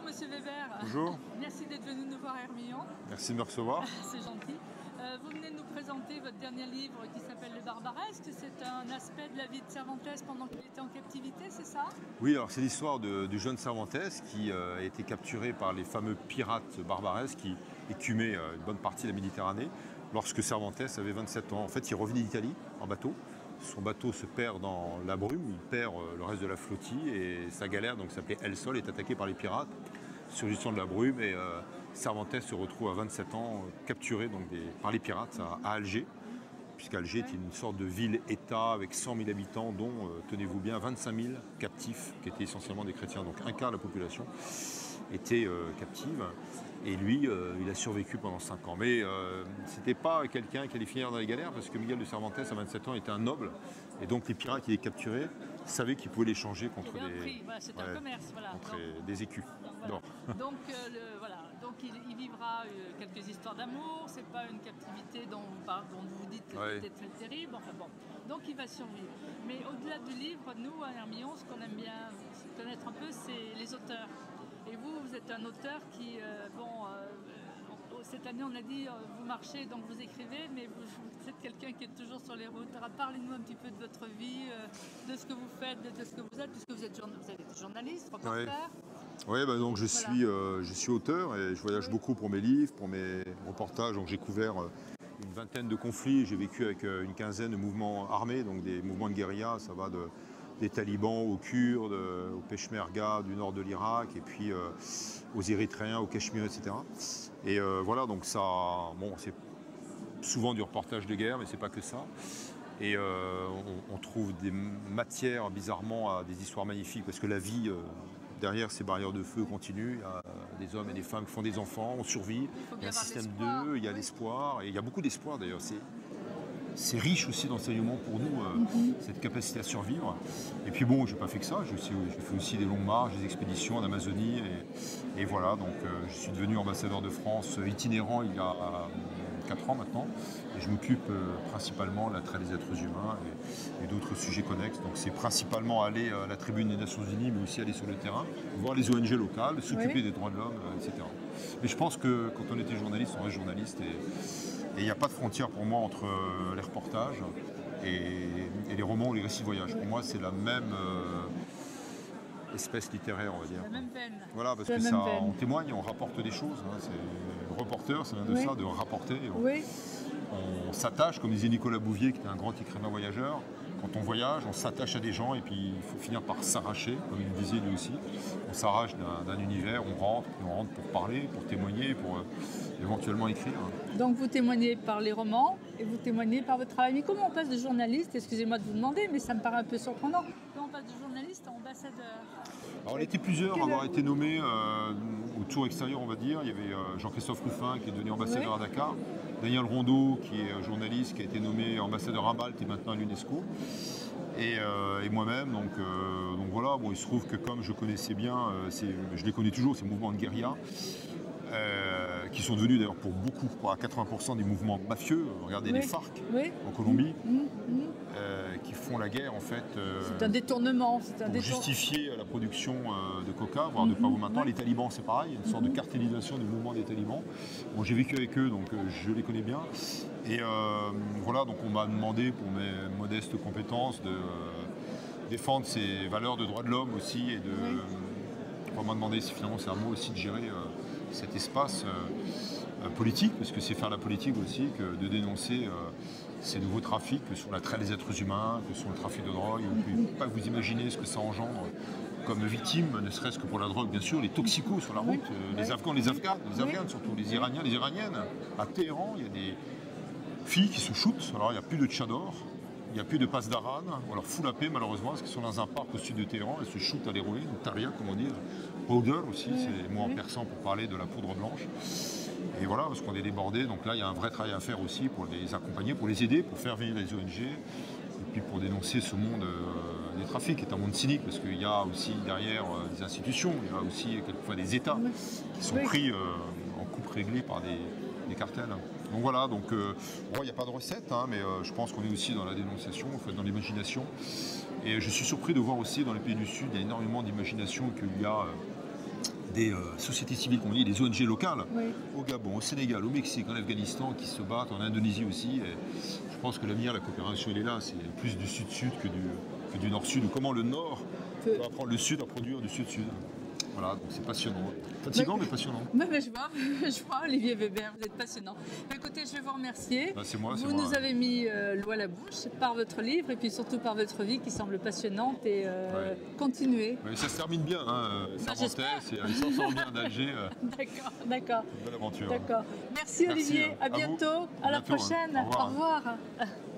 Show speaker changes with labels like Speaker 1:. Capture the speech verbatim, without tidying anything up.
Speaker 1: Monsieur Weber.
Speaker 2: Bonjour.
Speaker 1: Merci d'être venu nous voir à Hermillon.
Speaker 2: Merci de me recevoir.
Speaker 1: C'est gentil. Euh, vous venez de nous présenter votre dernier livre qui s'appelle Le Barbaresque. C'est un aspect de la vie de Cervantes pendant qu'il était en captivité, c'est ça?
Speaker 2: Oui, alors c'est l'histoire du jeune Cervantes qui euh, a été capturé par les fameux pirates barbaresques qui écumaient euh, une bonne partie de la Méditerranée lorsque Cervantes avait vingt-sept ans. En fait, il revenait d'Italie en bateau. Son bateau se perd dans la brume, il perd euh, le reste de la flottille et sa galère, donc s'appelait El Sol, est attaquée par les pirates, surgissant de la brume, et euh, Cervantes se retrouve à vingt-sept ans euh, capturé donc, des, par les pirates à, à Alger, puisqu'Alger est une sorte de ville-État avec cent mille habitants, dont, euh, tenez-vous bien, vingt-cinq mille captifs, qui étaient essentiellement des chrétiens, donc un quart de la population était euh, captive. Et lui, euh, il a survécu pendant cinq ans. Mais euh, ce n'était pas quelqu'un qui allait finir dans les galères, parce que Miguel de Cervantes, à vingt-sept ans, était un noble. Et donc les pirates qui les capturaient savaient qu'ils pouvaient l'échanger contre, des,
Speaker 1: voilà, c'est ouais, un commerce, voilà.
Speaker 2: contre
Speaker 1: donc,
Speaker 2: des écus d'or.
Speaker 1: Voilà. Donc, euh, le, voilà. donc il, il vivra euh, quelques histoires d'amour. C'est pas une captivité dont vous, parle, dont vous dites que
Speaker 2: ouais.
Speaker 1: c'était très terrible. Enfin bon, donc il va survivre. Mais au-delà du livre, nous à Hermillon, ce qu'on aime bien connaître un peu, c'est les auteurs. Et vous, vous êtes un auteur qui, euh, bon, euh, cette année on a dit, euh, vous marchez, donc vous écrivez, mais vous, vous êtes quelqu'un qui est toujours sur les routes. Parlez-nous un petit peu de votre vie, euh, de ce que vous faites, de, de ce que vous êtes, puisque vous êtes, journa vous êtes journaliste, reporter.
Speaker 2: Oui, ouais, bah donc je, voilà. suis, euh, je suis auteur et je voyage oui. beaucoup pour mes livres, pour mes reportages. Donc j'ai couvert euh, une vingtaine de conflits, j'ai vécu avec euh, une quinzaine de mouvements armés, donc des mouvements de guérilla, ça va de... des talibans aux Kurdes, aux Peshmerga du nord de l'Irak, et puis euh, aux Érythréens, aux Cachemires, et cetera. Et euh, voilà, donc ça, bon, c'est souvent du reportage de guerre, mais c'est pas que ça. Et euh, on, on trouve des matières, bizarrement, à des histoires magnifiques, parce que la vie, euh, derrière ces barrières de feu, continue. Il y a des hommes et des femmes qui font des enfants, on survit, il y a un système d'eux, il y a l'espoir, et il y a beaucoup d'espoir d'ailleurs. C'est riche aussi d'enseignement pour nous, euh, mm-hmm. cette capacité à survivre. Et puis bon, je n'ai pas fait que ça, j'ai fait aussi des longues marches, des expéditions en Amazonie. Et, et voilà, donc euh, je suis devenu ambassadeur de France itinérant il y a euh, quatre ans maintenant. Et je m'occupe euh, principalement de la traite des êtres humains et, et d'autres sujets connexes. Donc c'est principalement aller à la tribune des Nations Unies, mais aussi aller sur le terrain, voir les O N G locales, s'occuper oui. des droits de l'homme, euh, et cetera. Mais je pense que quand on était journaliste, on reste journaliste. Et, Et il n'y a pas de frontière pour moi entre euh, les reportages et, et les romans ou les récits de voyage. Pour moi, c'est la même euh, espèce littéraire, on va dire.
Speaker 1: La même veine.
Speaker 2: Voilà, parce que ça, on témoigne, on rapporte des choses. Hein. Le reporter, ça vient de oui. ça, de rapporter. On,
Speaker 1: oui.
Speaker 2: on s'attache, comme disait Nicolas Bouvier, qui était un grand écrivain voyageur. Quand on voyage, on s'attache à des gens et puis il faut finir par s'arracher, comme il disait lui aussi. On s'arrache d'un univers, on rentre, puis on rentre pour parler, pour témoigner, pour euh, éventuellement écrire.
Speaker 1: Donc vous témoignez par les romans et vous témoignez par votre travail. Mais comment on passe de journaliste, excusez-moi de vous demander, mais ça me paraît un peu surprenant, comment on passe de journaliste à ambassadeur?
Speaker 2: Alors, on était plusieurs à avoir été nommés euh, au tour extérieur, on va dire. Il y avait euh, Jean-Christophe Ruffin qui est devenu ambassadeur oui. à Dakar, Daniel Rondeau qui est journaliste, qui a été nommé ambassadeur à Malte et maintenant à l'UNESCO. Et, euh, et moi-même, donc, euh, donc voilà, bon, il se trouve que comme je connaissais bien, euh, je les connais toujours, ces mouvements de guérilla, euh, qui sont devenus d'ailleurs pour beaucoup, pour à quatre-vingts pour cent des mouvements mafieux, regardez oui. les FARC
Speaker 1: oui.
Speaker 2: en Colombie,
Speaker 1: mmh, mmh.
Speaker 2: Euh, qui font la guerre en fait. Euh,
Speaker 1: c'est un détournement. Un
Speaker 2: pour
Speaker 1: détour...
Speaker 2: justifier la production euh, de coca, voire mmh, de pavot maintenant. Ouais. Les talibans, c'est pareil, il y a une sorte mmh. de cartélisation du mouvement des talibans. Bon, j'ai vécu avec eux, donc euh, je les connais bien. Et euh, voilà, donc on m'a demandé pour mes modestes compétences de euh, défendre ces valeurs de droits de l'homme aussi et de. Oui. Euh, on m'a demandé si finalement c'est à moi aussi de gérer euh, cet espace euh, euh, politique, parce que c'est faire la politique aussi, que de dénoncer euh, ces nouveaux trafics, que sur la traite des êtres humains, que sur le trafic de drogue. Vous ne pouvez pas vous imaginer ce que ça engendre comme victime, ne serait-ce que pour la drogue, bien sûr, les toxicos sur la route, euh, les Afghans, les Afghanes, les Afghanes surtout, les Iraniens, les Iraniennes. À Téhéran, il y a des filles qui se shootent. Alors il n'y a plus de tchador, il n'y a plus de passe d'Aran, on leur fout la paix malheureusement, parce qu'ils sont dans un parc au sud de Téhéran, elles se shootent à l'héroïne, ou taria comme on dit, powder aussi, c'est le mot en persan pour parler de la poudre blanche. Et voilà, parce qu'on est débordé, donc là il y a un vrai travail à faire aussi pour les accompagner, pour les aider, pour faire venir les O N G, et puis pour dénoncer ce monde euh, des trafics, qui est un monde cynique, parce qu'il y a aussi derrière euh, des institutions, il y a aussi quelquefois des États qui sont pris euh, en coupe réglée par des, des cartels. Donc voilà, donc il euh, n'y a pas de recette, hein, mais euh, je pense qu'on est aussi dans la dénonciation, en fait, dans l'imagination. Et je suis surpris de voir aussi dans les pays du Sud, il y a énormément d'imagination, qu'il y a euh, des euh, sociétés civiles qu'on dit, des O N G locales,
Speaker 1: Oui.
Speaker 2: au Gabon, au Sénégal, au Mexique, en Afghanistan, qui se battent, en Indonésie aussi. Et je pense que l'avenir, la coopération, elle est là. C'est plus du sud-sud que du, que du nord-sud. Ou comment le nord
Speaker 1: Peut-
Speaker 2: va apprendre le sud à produire du sud-sud. Voilà, donc c'est passionnant. Fatigant, mais passionnant.
Speaker 1: Ouais, mais je vois, je vois, Olivier Weber, vous êtes passionnant. Bah, écoutez, je vais vous remercier.
Speaker 2: Bah, c'est moi, c'est
Speaker 1: vous
Speaker 2: moi.
Speaker 1: nous avez mis euh, l'eau à la bouche par votre livre et puis surtout par votre vie qui semble passionnante et euh,
Speaker 2: Ouais.
Speaker 1: continuez.
Speaker 2: Ouais, ça se termine bien, hein.
Speaker 1: Bah,
Speaker 2: Cervantes, c'est il s'en sort bien d'Alger. euh,
Speaker 1: D'accord, d'accord,
Speaker 2: Une belle aventure.
Speaker 1: d'accord. Merci,
Speaker 2: Merci,
Speaker 1: Olivier,
Speaker 2: hein.
Speaker 1: à
Speaker 2: À vous.
Speaker 1: bientôt, à,
Speaker 2: À
Speaker 1: la
Speaker 2: bientôt, hein.
Speaker 1: prochaine.
Speaker 2: Au revoir.
Speaker 1: Au revoir.